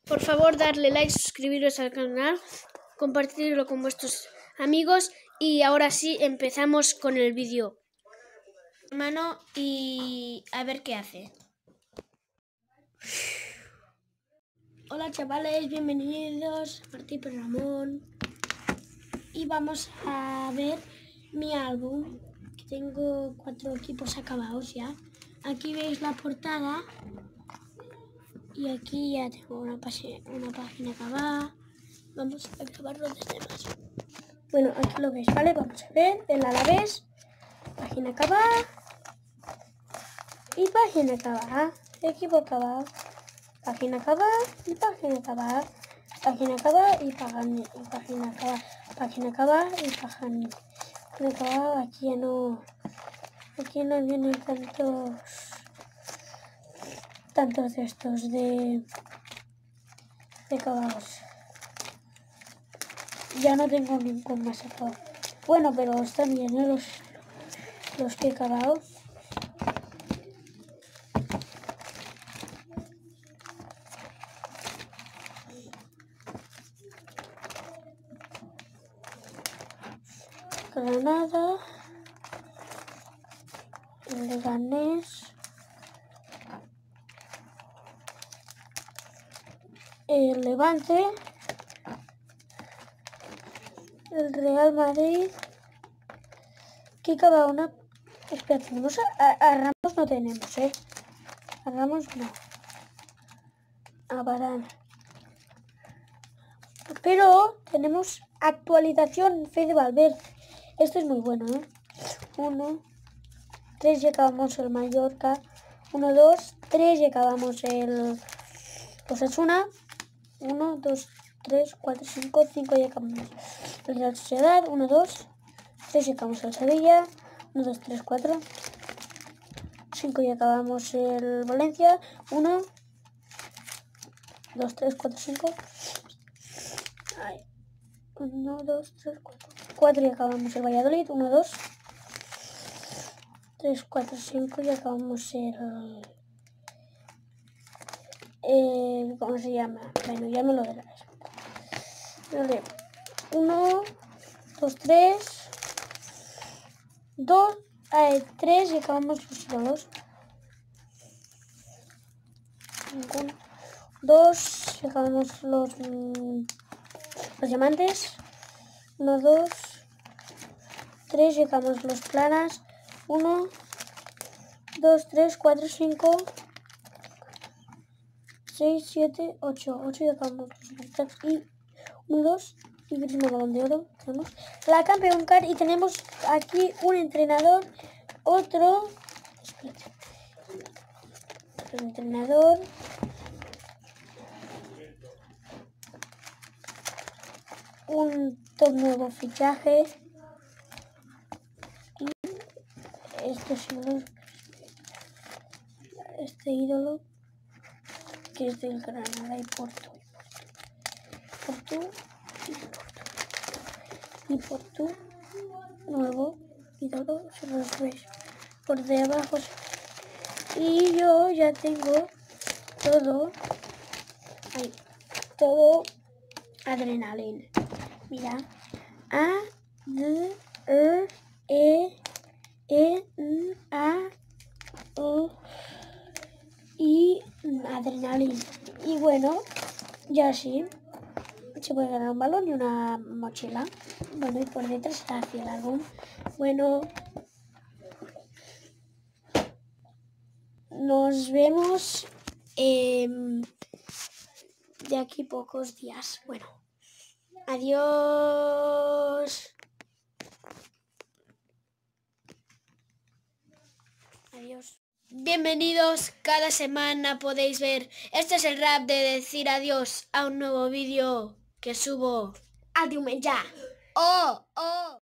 Por favor, darle like, suscribiros al canal, compartirlo con vuestros amigos y ahora sí empezamos con el vídeo. Mano y a ver qué hace. Hola chavales, bienvenidos a Martí y Ramón. Y vamos a ver mi álbum, que tengo 4 equipos acabados ya. Aquí veis la portada y aquí ya tengo una página acabada. Vamos a acabar los demás. Bueno, aquí lo veis, ¿vale? Vamos a ver el Alavés, página acabada y página acabada, equipo acabado, página acabada y página acabada, página acabada y página acabada, página acabada y página acabada. Aquí no vienen tantos de estos de acabados. Ya no tengo ningún más acabado. Bueno, pero están bien, ¿eh? Los que he acabado. Granada, el Leganés, el Levante, el Real Madrid, que cada una. Espera, tenemos a Ramos no tenemos, a Ramos no. A Varane. Pero tenemos actualización Fede Valverde. Esto es muy bueno, 1, 3 y acabamos el Mallorca. 1, 2, 3 y acabamos el Osasuna. 1, 2, 3, 4, 5, 5 y acabamos el Real Sociedad. 1, 2, 3 y acabamos el Sevilla. 1, 2, 3, 4, 5 y acabamos el Valencia. 1, 2, 3, 4, 5. 1, 2, 3, 4. 4 y acabamos el Valladolid. 1, 2, 3, 4, 5 y acabamos ¿cómo se llama? Bueno, ya me lo dirás. 1, 2, 3, 2, 3 y acabamos los ídolos. 1, 2 y acabamos los diamantes. 1, 2, 3 y acabamos los planas. 1, 2, 3, 4, 5, 6, 7, 8. 8 y acabamos los y 1, 2 y Griezmann Balón de Oro. Tenemos la Campeón Card y tenemos aquí un entrenador, otro. Espérate. Otro entrenador. Un top nuevo fichaje. Y este ídolo que es del Granada y Porto. Y Porto nuevo ídolo, se los veis por debajo. Y yo ya tengo todo adrenalina. Mira, A, D, R, E, N, A, O, y adrenalina. Y bueno, ya sí, se puede ganar un balón y una mochila. Bueno, y por detrás está hacia el álbum. Bueno, nos vemos de aquí pocos días. Bueno, adiós. Adiós. Bienvenidos, cada semana podéis ver. Este es el rap de decir adiós a un nuevo vídeo que subo. Adiós ya. Oh.